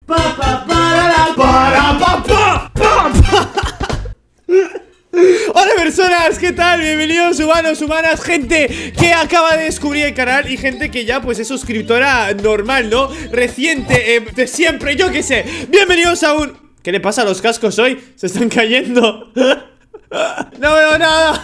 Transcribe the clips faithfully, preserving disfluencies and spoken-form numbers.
Pa, pa, para, para, pa, pa, pa, pa. Hola personas, ¿qué tal? Bienvenidos humanos, humanas, gente que acaba de descubrir el canal y gente que ya pues es suscriptora normal, ¿no? Reciente, eh, de siempre, yo qué sé. Bienvenidos a un... ¿Qué le pasa a los cascos hoy? Se están cayendo. No veo nada.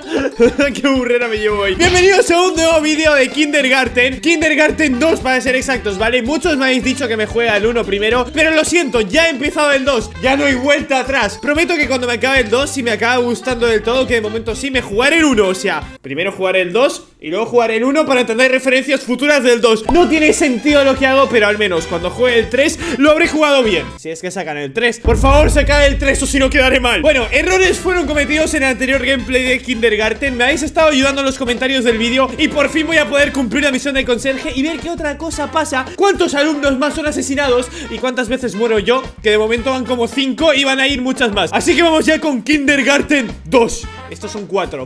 Qué burrera me llevo hoy. Bienvenidos a un nuevo vídeo de Kindergarten Kindergarten dos para ser exactos, ¿vale? Muchos me habéis dicho que me juegue al uno primero, pero lo siento, ya he empezado el dos. Ya no hay vuelta atrás. Prometo que cuando me acabe el dos, si me acaba gustando del todo, que de momento sí, me jugaré el uno. O sea, primero jugaré el dos y luego jugaré el uno para entender referencias futuras del dos. No tiene sentido lo que hago, pero al menos cuando juegue el tres lo habré jugado bien. Si es que sacan el tres, por favor, sacad el tres o si no quedaré mal. Bueno, errores fueron cometidos en el anterior gameplay de Kindergarten. Me habéis estado ayudando en los comentarios del vídeo y por fin voy a poder cumplir la misión del conserje y ver qué otra cosa pasa. ¿Cuántos alumnos más son asesinados? ¿Y cuántas veces muero yo? Que de momento van como cinco y van a ir muchas más. Así que vamos ya con Kindergarten dos. Estos son cuatro.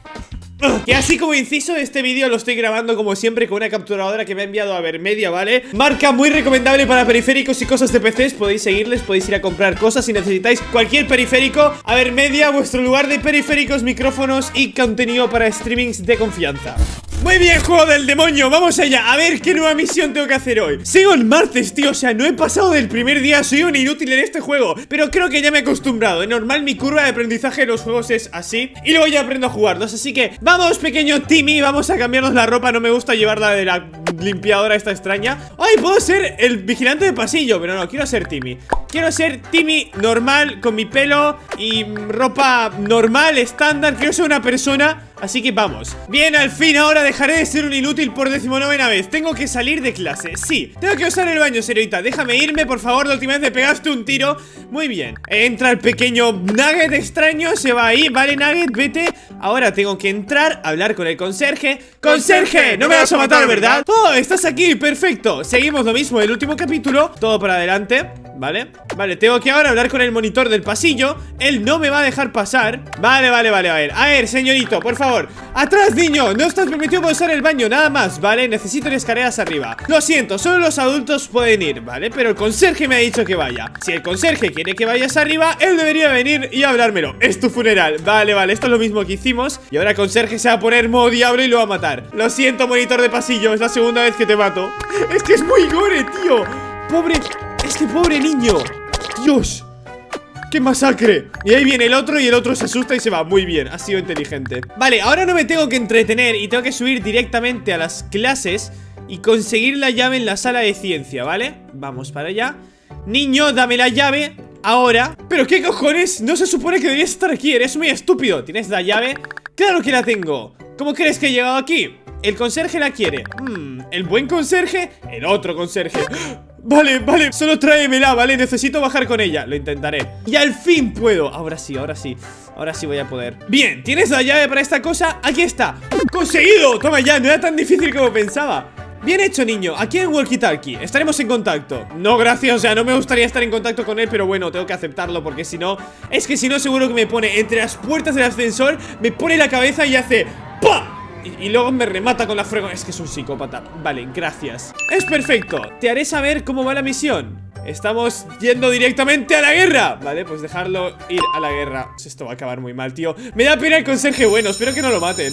Y así como inciso, este vídeo lo estoy grabando como siempre con una capturadora que me ha enviado a Vermedia, ¿vale? Marca muy recomendable para periféricos y cosas de P Cs. Podéis seguirles, podéis ir a comprar cosas si necesitáis cualquier periférico. A Vermedia, vuestro lugar de periféricos, micrófonos y contenido para streamings de confianza. Muy bien, juego del demonio, vamos allá. A ver qué nueva misión tengo que hacer hoy. Sigo el martes, tío, o sea, no he pasado del primer día. Soy un inútil en este juego, pero creo que ya me he acostumbrado. Es normal, mi curva de aprendizaje en los juegos es así y luego ya aprendo a jugarlos, así que vamos, pequeño Timmy, vamos a cambiarnos la ropa. No me gusta llevarla de la limpiadora esta extraña. Ay, puedo ser el vigilante de pasillo, pero no, quiero ser Timmy. Quiero ser Timmy normal, con mi pelo y ropa normal, estándar. Quiero ser una persona, así que vamos. Bien, al fin, ahora dejaré de ser un inútil por decimonovena vez. Tengo que salir de clase, sí. Tengo que usar el baño, señorita. Déjame irme, por favor, la última vez me pegaste un tiro. Muy bien. Entra el pequeño Nugget extraño, se va ahí. Vale, Nugget, vete. Ahora tengo que entrar, hablar con el conserje. ¡Conserje! No me vas a matar, ¿verdad? ¡Oh, estás aquí! ¡Perfecto! Seguimos lo mismo del último capítulo. Todo para adelante. Vale, vale, tengo que ahora hablar con el monitor del pasillo. Él no me va a dejar pasar. Vale, vale, vale, a ver, a ver, señorito, por favor. ¡Atrás, niño! No estás permitido para usar el baño, nada más, ¿vale? Necesito ir escaleras arriba. Lo siento, solo los adultos pueden ir, ¿vale? Pero el conserje me ha dicho que vaya. Si el conserje quiere que vayas arriba, él debería venir y hablármelo. Es tu funeral. Vale, vale, esto es lo mismo que hicimos. Y ahora el conserje se va a poner modo diablo y lo va a matar. Lo siento, monitor de pasillo, es la segunda vez que te mato. Es que es muy gore, tío. Pobre... Este pobre niño. Dios, ¡qué masacre! Y ahí viene el otro y el otro se asusta y se va. Muy bien, ha sido inteligente. Vale, ahora no me tengo que entretener y tengo que subir directamente a las clases y conseguir la llave en la sala de ciencia, ¿vale? Vamos para allá. Niño, dame la llave ahora. ¿Pero qué cojones? No se supone que deberías estar aquí, eres muy estúpido. ¿Tienes la llave? ¡Claro que la tengo! ¿Cómo crees que he llegado aquí? El conserje la quiere. Hmm, ¿el buen conserje? El otro conserje. Vale, vale, solo tráemela, ¿vale? Necesito bajar con ella, lo intentaré. Y al fin puedo, ahora sí, ahora sí. Ahora sí voy a poder. Bien, ¿tienes la llave para esta cosa? Aquí está, ¡conseguido! Toma ya, no era tan difícil como pensaba. Bien hecho, niño, aquí en Walkie Talkie. Estaremos en contacto. No, gracias, o sea, no me gustaría estar en contacto con él, pero bueno, tengo que aceptarlo porque si no... Es que si no seguro que me pone entre las puertas del ascensor, me pone la cabeza y hace... ¡Pah! Y, y luego me remata con la fregona. Es que es un psicópata. Vale, gracias. Es perfecto. Te haré saber cómo va la misión. Estamos yendo directamente a la guerra. Vale, pues dejarlo ir a la guerra. Esto va a acabar muy mal, tío. Me da pena el conserje bueno, espero que no lo maten.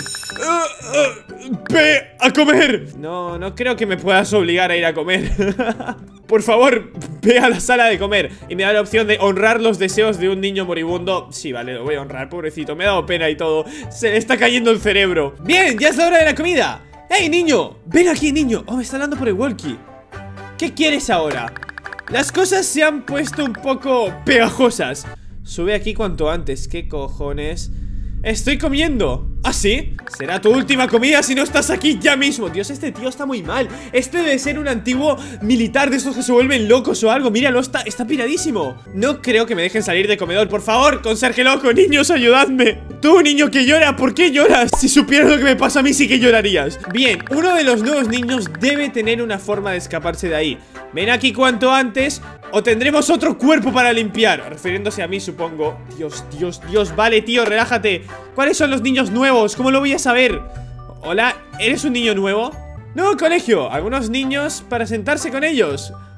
uh, uh, Ve a comer. No, no creo que me puedas obligar a ir a comer. Por favor, ve a la sala de comer. Y me da la opción de honrar los deseos de un niño moribundo. Sí, vale, lo voy a honrar, pobrecito. Me ha dado pena y todo. Se le está cayendo el cerebro. Bien, ya es la hora de la comida. ¡Hey, niño! Ven aquí, niño. Oh, me está hablando por el walkie. ¿Qué quieres ahora? Las cosas se han puesto un poco pegajosas. Sube aquí cuanto antes. ¿Qué cojones? Estoy comiendo. ¿Ah, sí? Será tu última comida si no estás aquí ya mismo. Dios, este tío está muy mal. Este debe ser un antiguo militar de estos que se vuelven locos o algo. Míralo, está, está piradísimo. No creo que me dejen salir de comedor. Por favor, conserje loco, niños, ayudadme. Tú, niño que llora, ¿por qué lloras? Si supieras lo que me pasa a mí, sí que llorarías. Bien, uno de los nuevos niños debe tener una forma de escaparse de ahí. Ven aquí cuanto antes o tendremos otro cuerpo para limpiar. Refiriéndose a mí, supongo. Dios, Dios, Dios, vale, tío, relájate. ¿Cuáles son los niños nuevos? ¿Cómo lo voy a saber? Hola, ¿eres un niño nuevo? No, colegio, algunos niños para sentarse con ellos.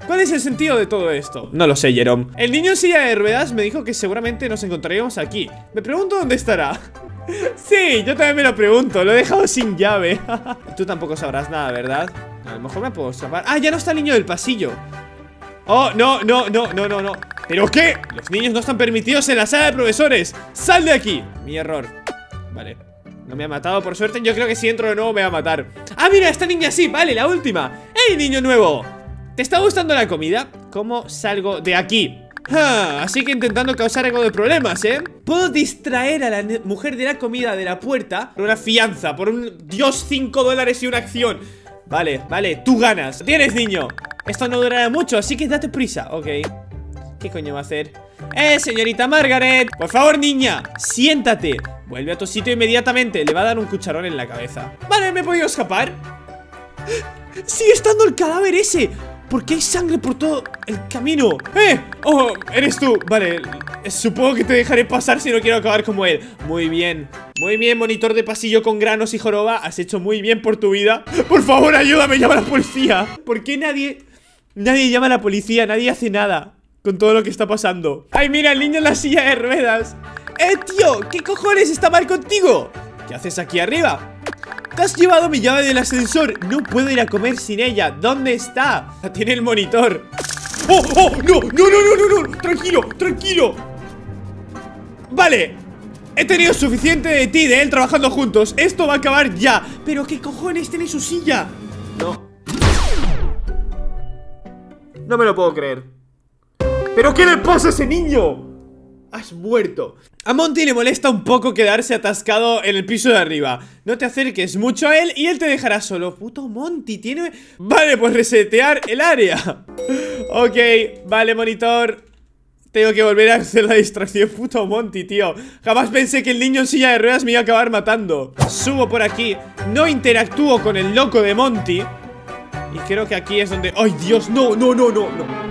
¿Cuál es el sentido de todo esto? No lo sé, Jerome. El niño en silla de ruedas me dijo que seguramente nos encontraríamos aquí. Me pregunto dónde estará. Sí, yo también me lo pregunto. Lo he dejado sin llave. Tú tampoco sabrás nada, ¿verdad? A lo mejor me puedo escapar. Ah, ya no está el niño del pasillo. Oh, no, no, no, no, no, no. ¿Pero qué? Los niños no están permitidos en la sala de profesores. ¡Sal de aquí! Mi error. Vale. No me ha matado, por suerte. Yo creo que si entro de nuevo me va a matar. Ah, mira, esta niña sí, vale, la última. ¡Ey, niño nuevo! ¿Te está gustando la comida? ¿Cómo salgo de aquí? Ah, así que intentando causar algo de problemas, ¿eh? Puedo distraer a la mujer de la comida de la puerta por una fianza, por un Dios, cinco dólares y una acción. Vale, vale, tú ganas. Tienes, niño. Esto no durará mucho, así que date prisa. Ok. ¿Qué coño va a hacer? ¡Eh, señorita Margaret! Por favor, niña, siéntate. Vuelve a tu sitio inmediatamente. Le va a dar un cucharón en la cabeza. Vale, ¿me he podido escapar? ¡Sigue estando el cadáver ese! ¿Por qué hay sangre por todo el camino? ¡Eh! ¡Oh! ¡Eres tú! Vale, supongo que te dejaré pasar si no quiero acabar como él. Muy bien. Muy bien, monitor de pasillo con granos y joroba. Has hecho muy bien por tu vida. Por favor, ayúdame, llama a la policía. ¿Por qué nadie... Nadie llama a la policía? Nadie hace nada con todo lo que está pasando. ¡Ay, mira, el niño en la silla de ruedas! ¡Eh, tío! ¿Qué cojones está mal contigo? ¿Qué haces aquí arriba? ¿Te has llevado mi llave del ascensor? No puedo ir a comer sin ella. ¿Dónde está? La tiene el monitor. ¡Oh, oh! ¡No! ¡No, no, no, no, no! ¡Tranquilo, tranquilo! Vale. He tenido suficiente de ti y de él trabajando juntos. Esto va a acabar ya. ¿Pero qué cojones tiene su silla? No. No me lo puedo creer. ¿Pero qué le pasa a ese niño? Has muerto. A Monty le molesta un poco quedarse atascado en el piso de arriba. No te acerques mucho a él y él te dejará solo. Puto Monty, tiene... Vale, pues resetear el área. Ok, vale, monitor. Tengo que volver a hacer la distracción. Puto Monty, tío. Jamás pensé que el niño en silla de ruedas me iba a acabar matando. Subo por aquí. No interactúo con el loco de Monty. Y creo que aquí es donde... ¡Ay, Dios! No, no, no, no, no.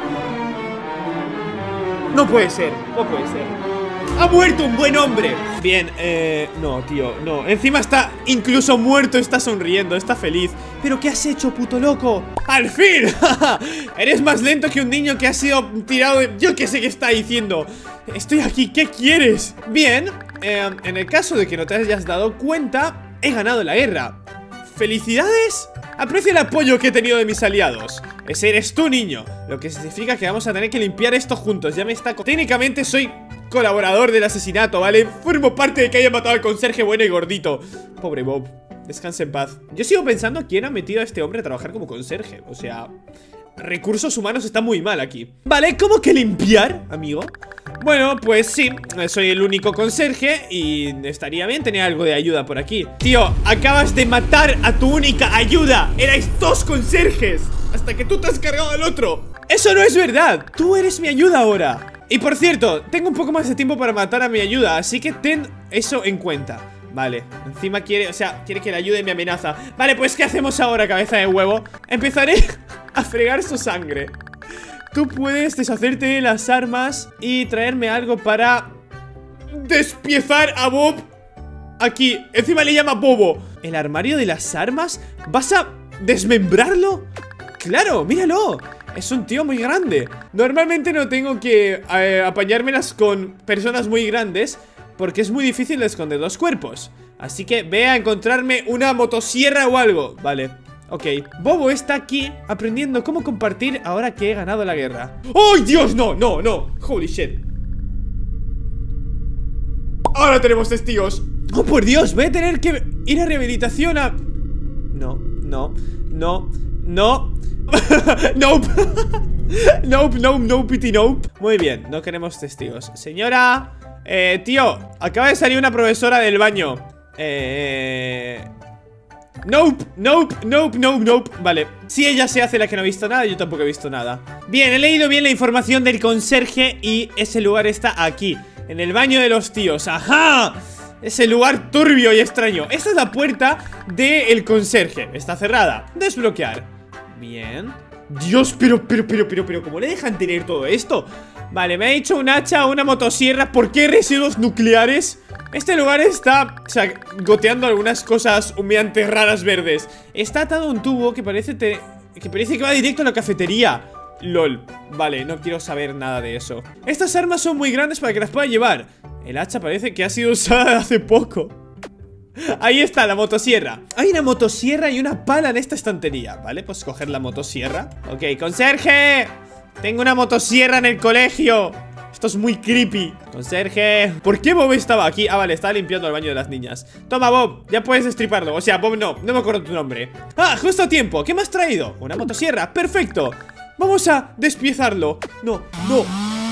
No puede ser, no puede ser. ¡Ha muerto un buen hombre! Bien, eh... no, tío, no. Encima está incluso muerto, está sonriendo, está feliz. ¿Pero qué has hecho, puto loco? ¡Al fin! Eres más lento que un niño que ha sido tirado de... Yo qué sé qué está diciendo. Estoy aquí, ¿qué quieres? Bien, eh, en el caso de que no te hayas dado cuenta, he ganado la guerra. ¡Felicidades! Aprecio el apoyo que he tenido de mis aliados. Ese eres tú, niño. Lo que significa que vamos a tener que limpiar esto juntos. Ya me está... Técnicamente soy colaborador del asesinato, ¿vale? Formo parte de que haya matado al conserje bueno y gordito. Pobre Bob. Descanse en paz. Yo sigo pensando quién ha metido a este hombre a trabajar como conserje. O sea... Recursos humanos está muy mal aquí. Vale, ¿cómo que limpiar, amigo? Bueno, pues sí, soy el único conserje y estaría bien tener algo de ayuda por aquí. Tío, acabas de matar a tu única ayuda. Erais dos conserjes hasta que tú te has cargado al otro. Eso no es verdad, tú eres mi ayuda ahora. Y por cierto, tengo un poco más de tiempo para matar a mi ayuda, así que ten eso en cuenta. Vale, encima quiere, o sea, quiere que le ayude y me amenaza. Vale, pues ¿qué hacemos ahora, cabeza de huevo? Empezaré a fregar su sangre. Tú puedes deshacerte de las armas y traerme algo para despiezar a Bob. Aquí, encima le llama Bobo. ¿El armario de las armas? ¿Vas a desmembrarlo? ¡Claro, míralo! Es un tío muy grande. Normalmente no tengo que eh, apañármelas con personas muy grandes porque es muy difícil de esconder los cuerpos. Así que ve a encontrarme una motosierra o algo. Vale, ok. Bobo está aquí aprendiendo cómo compartir ahora que he ganado la guerra. ¡Ay, Dios! No, no, no. Holy shit. Ahora tenemos testigos. ¡Oh, por Dios! Voy a tener que ir a rehabilitación a... No, no, no, no. Nope. Nope, nope, no pity, nope. Muy bien, no queremos testigos. Señora... Eh, tío, acaba de salir una profesora del baño. Eh... Nope, nope, nope, nope, nope. Vale, si ella se hace la que no ha visto nada, yo tampoco he visto nada. Bien, he leído bien la información del conserje y ese lugar está aquí, en el baño de los tíos. ¡Ajá! Ese lugar turbio y extraño. Esta es la puerta del conserje. Está cerrada. Desbloquear. Bien. Dios, pero, pero, pero, pero, pero ¿cómo le dejan tener todo esto? Vale, me ha dicho un hacha, una motosierra. ¿Por qué residuos nucleares? Este lugar está, o sea, goteando algunas cosas humeantes raras verdes. Está atado a un tubo que parece te, que parece que va directo a la cafetería. LOL. Vale, no quiero saber nada de eso. Estas armas son muy grandes para que las pueda llevar. El hacha parece que ha sido usada hace poco. Ahí está, la motosierra. Hay una motosierra y una pala en esta estantería. Vale, pues coger la motosierra. Ok, conserje. Tengo una motosierra en el colegio. Esto es muy creepy. Conserje. ¿Por qué Bob estaba aquí? Ah, vale, estaba limpiando el baño de las niñas. Toma, Bob, ya puedes destriparlo. O sea, Bob no, no me acuerdo tu nombre. Ah, justo a tiempo, ¿qué me has traído? Una motosierra, perfecto. Vamos a despiezarlo. No, no.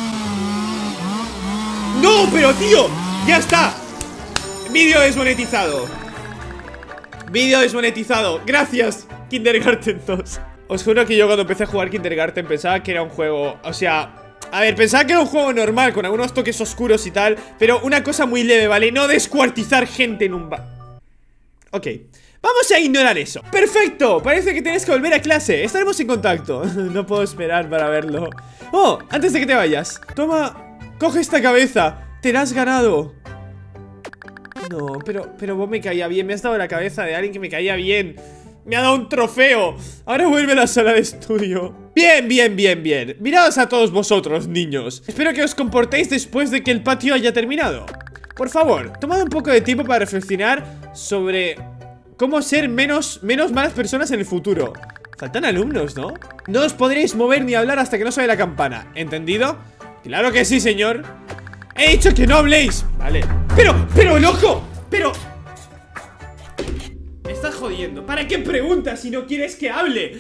¡No, pero tío! ¡Ya está! Vídeo desmonetizado. Vídeo desmonetizado. Gracias, Kindergarten dos. Os juro que yo cuando empecé a jugar Kindergarten pensaba que era un juego, o sea, a ver, pensaba que era un juego normal, con algunos toques oscuros y tal, pero una cosa muy leve, ¿vale? No descuartizar gente en un ba... Ok, vamos a ignorar eso. ¡Perfecto! Parece que tienes que volver a clase. Estaremos en contacto. No puedo esperar para verlo. Oh, antes de que te vayas, toma, coge esta cabeza. Te la has ganado. No, pero, pero vos me caía bien. Me has dado la cabeza de alguien que me caía bien. Me ha dado un trofeo. Ahora vuelve a la sala de estudio. Bien, bien, bien, bien. Miraos a todos vosotros, niños. Espero que os comportéis después de que el patio haya terminado. Por favor, tomad un poco de tiempo para reflexionar sobre cómo ser menos, menos malas personas en el futuro. Faltan alumnos, ¿no? No os podréis mover ni hablar hasta que no suene la campana. ¿Entendido? Claro que sí, señor. He dicho que no habléis. Vale. Pero, pero, loco. Pero... me estás jodiendo. ¿Para qué preguntas si no quieres que hable?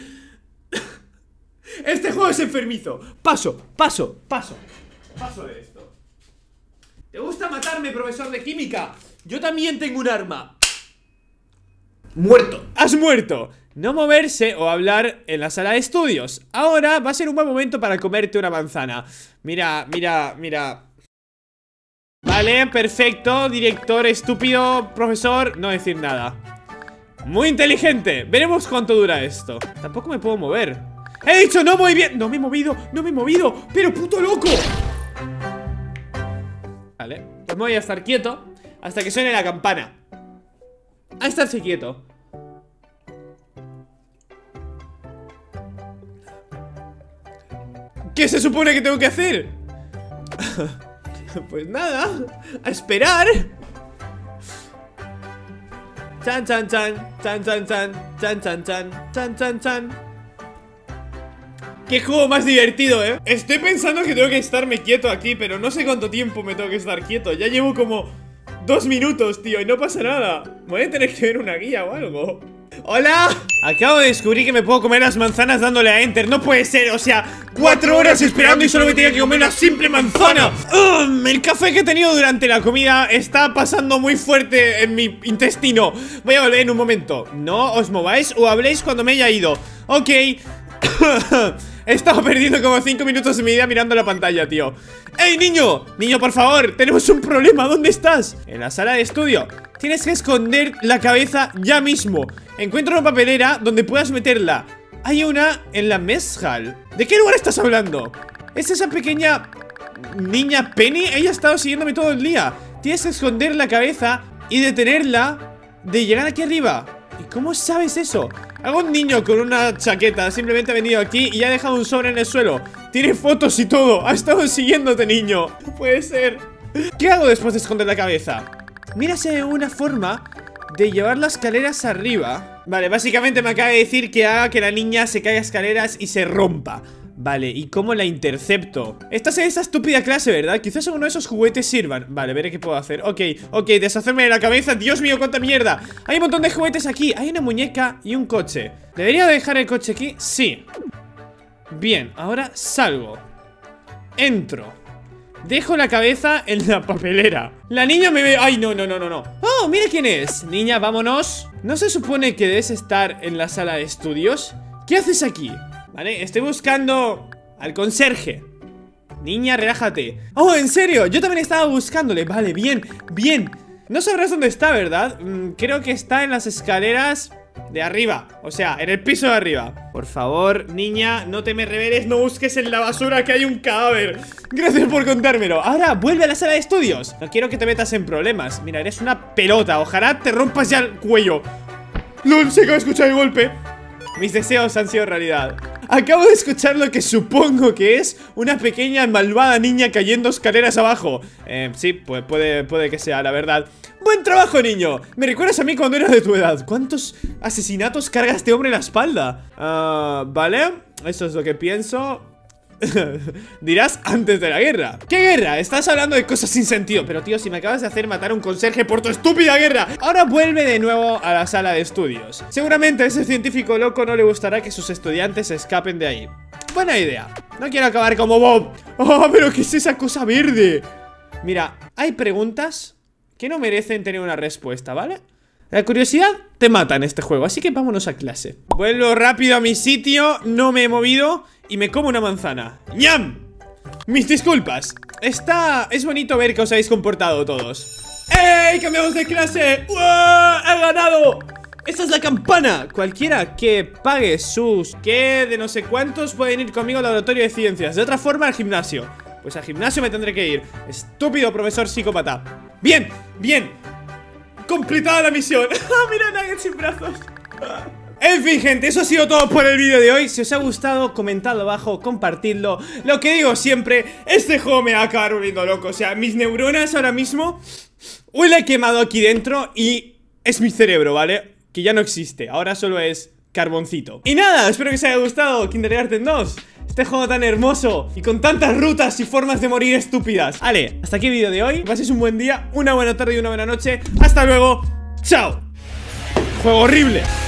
Este juego es enfermizo. Paso, paso, paso. Paso de esto. ¿Te gusta matarme, profesor de química? Yo también tengo un arma. Muerto. Has muerto. No moverse o hablar en la sala de estudios. Ahora va a ser un buen momento para comerte una manzana. Mira, mira, mira. Vale, perfecto. Director estúpido, profesor, no decir nada. Muy inteligente. Veremos cuánto dura esto. Tampoco me puedo mover. He dicho no muy bien. No me he movido, no me he movido. Pero puto loco. Vale, pues me voy a estar quieto hasta que suene la campana. A estarse quieto. ¿Qué se supone que tengo que hacer? Pues nada, a esperar. Chan, chan, chan, chan, chan, chan, chan, chan, chan, chan, chan, chan. Qué juego más divertido, ¿eh? Estoy pensando que tengo que estarme quieto aquí, pero no sé cuánto tiempo me tengo que estar quieto. Ya llevo como dos minutos, tío, y no pasa nada. Voy a tener que ver una guía o algo. ¡Hola! Acabo de descubrir que me puedo comer las manzanas dándole a Enter. No puede ser, o sea, cuatro horas esperando y solo me tenía que comer una simple manzana. ¡Ugh! El café que he tenido durante la comida está pasando muy fuerte en mi intestino. Voy a volver en un momento. No os mováis o habléis cuando me haya ido. Ok. He estado perdiendo como cinco minutos de mi vida mirando la pantalla, tío. ¡Ey, niño! Niño, por favor, tenemos un problema. ¿Dónde estás? En la sala de estudio. Tienes que esconder la cabeza ya mismo. Encuentra una papelera donde puedas meterla. Hay una en la mess hall. ¿De qué lugar estás hablando? ¿Es esa pequeña niña Penny? Ella ha estado siguiéndome todo el día. Tienes que esconder la cabeza y detenerla de llegar aquí arriba. ¿Y cómo sabes eso? Algún niño con una chaqueta simplemente ha venido aquí y ha dejado un sobre en el suelo. Tiene fotos y todo. Ha estado siguiéndote, niño. No puede ser. ¿Qué hago después de esconder la cabeza? Mira si hay una forma de llevar las escaleras arriba. Vale, básicamente me acaba de decir que haga que la niña se caiga escaleras y se rompa. Vale, ¿y cómo la intercepto? Estás en esa estúpida clase, ¿verdad? Quizás alguno de esos juguetes sirvan. Vale, veré qué puedo hacer. Ok, ok, deshacerme de la cabeza. Dios mío, cuánta mierda. Hay un montón de juguetes aquí. Hay una muñeca y un coche. ¿Debería dejar el coche aquí? Sí. Bien, ahora salgo. Entro. Dejo la cabeza en la papelera. La niña me ve... ¡Ay, no, no, no, no, no! ¡Oh, mira quién es! Niña, vámonos. ¿No se supone que debes estar en la sala de estudios? ¿Qué haces aquí? Vale, estoy buscando al conserje. Niña, relájate. ¡Oh, en serio! Yo también estaba buscándole. Vale, bien, bien. No sabrás dónde está, ¿verdad? Mm, creo que está en las escaleras de arriba. O sea, en el piso de arriba. Por favor, niña, no te me reveles. No busques en la basura que hay un cadáver. Gracias por contármelo. Ahora, vuelve a la sala de estudios. No quiero que te metas en problemas. Mira, eres una pelota. Ojalá te rompas ya el cuello. ¡Lol! Se acaba de escuchar el golpe. Mis deseos han sido realidad. acabo de escuchar lo que supongo que es una pequeña malvada niña cayendo escaleras abajo. Eh, sí, pues puede, puede que sea, la verdad. ¡Buen trabajo, niño! Me recuerdas a mí cuando era de tu edad. ¿Cuántos asesinatos carga este hombre en la espalda? Ah, uh, vale, eso es lo que pienso. Dirás antes de la guerra. ¿Qué guerra? Estás hablando de cosas sin sentido. Pero tío, si me acabas de hacer matar a un conserje por tu estúpida guerra. Ahora vuelve de nuevo a la sala de estudios. Seguramente a ese científico loco no le gustará que sus estudiantes se escapen de ahí. Buena idea. No quiero acabar como Bob. Oh, pero ¿qué es esa cosa verde? Mira, hay preguntas que no merecen tener una respuesta, ¿vale? La curiosidad te mata en este juego, así que vámonos a clase. Vuelvo rápido a mi sitio, no me he movido y me como una manzana. ¡Ñam! Mis disculpas. Está... es bonito ver que os habéis comportado todos. ¡Ey! ¡Cambiamos de clase! ¡Uah! ¡He ganado! ¡Esta es la campana! Cualquiera que pague sus... que de no sé cuántos pueden ir conmigo al laboratorio de ciencias. De otra forma al gimnasio. Pues al gimnasio me tendré que ir. Estúpido profesor psicópata. Bien, bien. Completada la misión. Mira, Nugget sin brazos. En fin, gente, eso ha sido todo por el vídeo de hoy. Si os ha gustado, comentadlo abajo, compartidlo. Lo que digo siempre, este juego me va a acabar volviendo loco. O sea, mis neuronas ahora mismo huele quemado aquí dentro y es mi cerebro, ¿vale? Que ya no existe, ahora solo es carboncito. Y nada, espero que os haya gustado Kindergarten dos. Este juego tan hermoso y con tantas rutas y formas de morir estúpidas. Vale, hasta aquí el vídeo de hoy. Que paséis un buen día, una buena tarde y una buena noche. Hasta luego, chao. Juego horrible.